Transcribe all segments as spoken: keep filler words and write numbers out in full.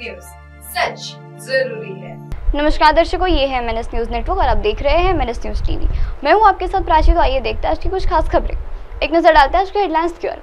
News, सच जरूरी है। नमस्कार दर्शकों, ये है एमएनएस न्यूज नेटवर्क और आप देख रहे हैं एमएनएस न्यूज टीवी। मैं हूं आपके साथ प्राची। तो आइए देखते हैं आज की कुछ खास खबरें। एक नजर डालते हैं आज के हेडलाइंस की ओर।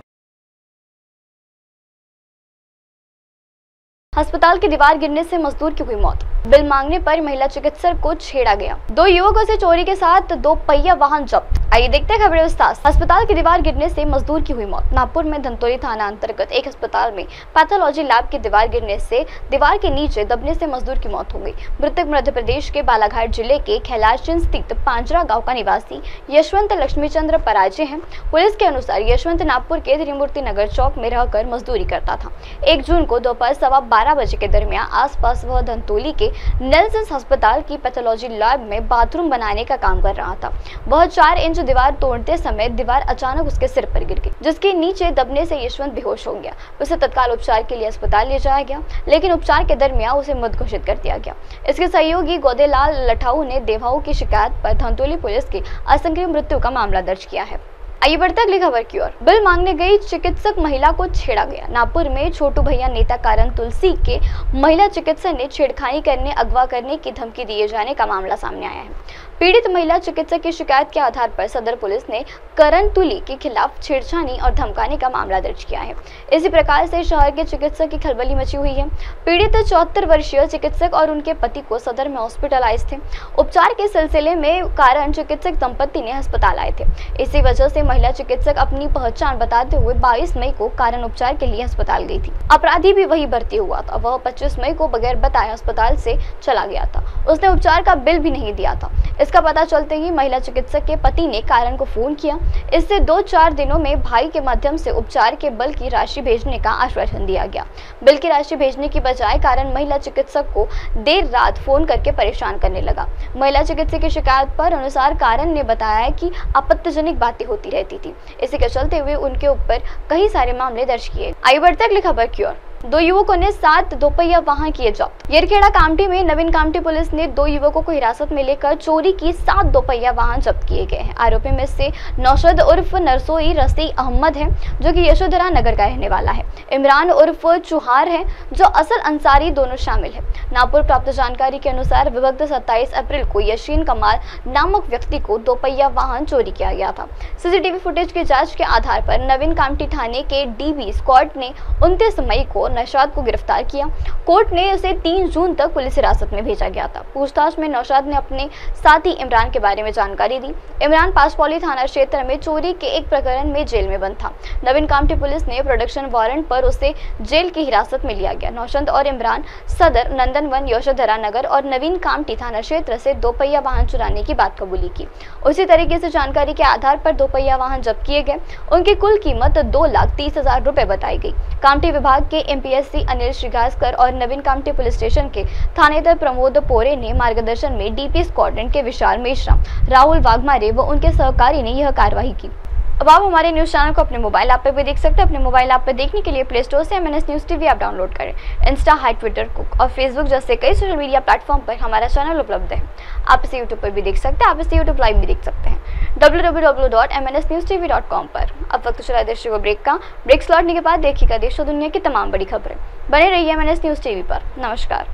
अस्पताल की दीवार गिरने से मजदूर की हुई मौत। बिल मांगने पर महिला चिकित्सक को छेड़ा गया। दो युवकों से चोरी के साथ दो पहिया वाहन जब्त। आइए देखते हैं खबरें विस्तार से। अस्पताल की दीवार गिरने से मजदूर की हुई मौत। नागपुर में धनतोली थाना अंतर्गत एक अस्पताल में पैथोलॉजी लैब की दीवार गिरने से दीवार के नीचे दबने से मजदूर की मौत हो गई। मृतक मध्य प्रदेश के बालाघाट जिले के खैलाशचंद स्थित पांजरा गांव का निवासी यशवंत लक्ष्मीचंद्र पराजे हैं। पुलिस के अनुसार यशवंत नागपुर के त्रिमूर्ति नगर चौक में रहकर मजदूरी करता था। एक जून को दोपहर सवा बारह बजे के दरमियान आसपास वह धनतोली के नेल्सन्स अस्पताल की पैथोलॉजी लैब में बाथरूम बनाने का काम कर रहा था। वह चार इंच दीवार तोड़ते समय दीवार अचानक उसके सिर पर गिर गई, जिसके नीचे दबने से यशवंत बेहोश हो गया। उसे तत्काल उपचार के लिए अस्पताल ले जाया गया, लेकिन उपचार के दरमियान उसे मृत घोषित कर दिया गया। इसके सहयोगी गोदेलाल लठाऊ ने देवाऊ की शिकायत पर धनतोली पुलिस की असंक्रिय मृत्यु का मामला दर्ज किया है। आइए बढ़ते अगली खबर की ओर। बिल मांगने गई चिकित्सक महिला को छेड़ा गया। नागपुर में छोटू भैया नेता कारण तुलसी के महिला चिकित्सक ने छेड़खानी करने, अगवा करने की धमकी दिए जाने का मामला सामने आया है। पीड़ित महिला चिकित्सक की शिकायत के आधार पर सदर पुलिस ने करण तुली के खिलाफ छेड़छानी और धमकाने का मामला दर्ज किया है। इसी प्रकार से शहर के चिकित्सक की खलबली मची हुई है। पीड़ित चौहत्तर वर्षीय चिकित्सक और उनके पति को सदर में हॉस्पिटलाइज थे। उपचार के सिलसिले में कारण चिकित्सक दंपति ने अस्पताल आए थे। इसी वजह से महिला चिकित्सक अपनी पहचान बताते हुए बाईस मई को कारण उपचार के लिए अस्पताल गई थी। अपराधी भी वही भर्ती हुआ था। वह पच्चीस मई को बगैर बताए अस्पताल से चला गया था। उसने उपचार का बिल भी नहीं दिया था। इसका पता चलते ही महिला चिकित्सक के पति ने कारण को फोन किया। इससे दो चार दिनों में भाई के माध्यम से उपचार के बिल की राशि भेजने का आश्वासन दिया गया। बिल की राशि भेजने की बजाय कारण महिला चिकित्सक को देर रात फोन करके परेशान करने लगा। महिला चिकित्सक की शिकायत पर अनुसार कारण ने बताया कि आपत्तिजनक बातें होती रहती थी। इसी के चलते हुए उनके ऊपर कई सारे मामले दर्ज किए। आइए बढ़ते अगली खबर की ओर। दो युवकों ने सात दोपहिया वाहन किए जब्त। येरखेड़ा कामठी में नवीन कामठी पुलिस ने दो युवकों को हिरासत में लेकर चोरी की सात दोपहिया वाहन जब्त किए गए हैं। आरोपी में से नौशद उर्फ नरसोई रसी अहमद है, जो कि यशोधरा नगर का रहने वाला है। इमरान उर्फ चुहार है, जो असल अंसारी दोनों शामिल है। नागपुर प्राप्त जानकारी के अनुसार विभक्त सत्ताईस अप्रैल को यशीन कमाल नामक व्यक्ति को दोपहिया वाहन चोरी किया गया था। सीसीटीवी फुटेज की जाँच के आधार पर नवीन कामठी थाने के डीबी स्क्वाड ने उनतीस मई को नौशाद को गिरफ्तार किया। कोर्ट ने उसे तीन जून तक पुलिस हिरासत में भेजा गया था। पूछताछ में नौशाद ने अपने साथी इमरान के बारे में जानकारी दी। इमरान पासपौली थाना क्षेत्र में चोरी के एक प्रकरण में जेल में बंद था। नवीन कामठी पुलिस ने प्रोडक्शन वारंट पर उसे जेल की हिरासत में लिया गया। नौशाद और इमरान सदर, नंदनवन, यशोधरा नगर और नवीन कामठी थाना क्षेत्र से दोपहिया वाहन चुराने की बात कबूली की। उसी तरीके से जानकारी के आधार पर दोपहिया वाहन जब्त किए गए। उनकी कुल कीमत दो लाख तीस हजार रुपए बताई गई। कामठी विभाग के एमपीएससी अनिल श्रीगास्कर और नवीन कामठी पुलिस स्टेशन के थानेदार प्रमोद पोरे ने मार्गदर्शन में डीपी स्क्वाड्रन के विशाल मिश्रा, राहुल वाघमारे व उनके सहकारी ने यह कार्रवाई की। अब आप हमारे न्यूज चैनल को अपने मोबाइल ऐप पे भी देख सकते हैं। अपने मोबाइल ऐप पे देखने के लिए प्ले स्टोर से MNS news TV app download करें। इंस्टा, हाई, ट्विटर, कुक और फेसबुक जैसे कई सोशल मीडिया प्लेटफॉर्म पर हमारा चैनल उपलब्ध है। आप इसे यूट्यूब पर भी देख सकते हैं। आप इसे यूट्यूब लाइव भी देख सकते हैं W W W dot M N S news T V dot com पर। अब वक्त चला दर्शकों ब्रेक का। ब्रेक से लौटने के बाद देखिएगा देश और दुनिया की तमाम बड़ी खबरें। बने रहिए एमएनएस न्यूज टीवी पर। नमस्कार।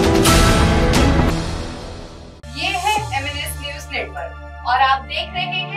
और आप देख रहे हैं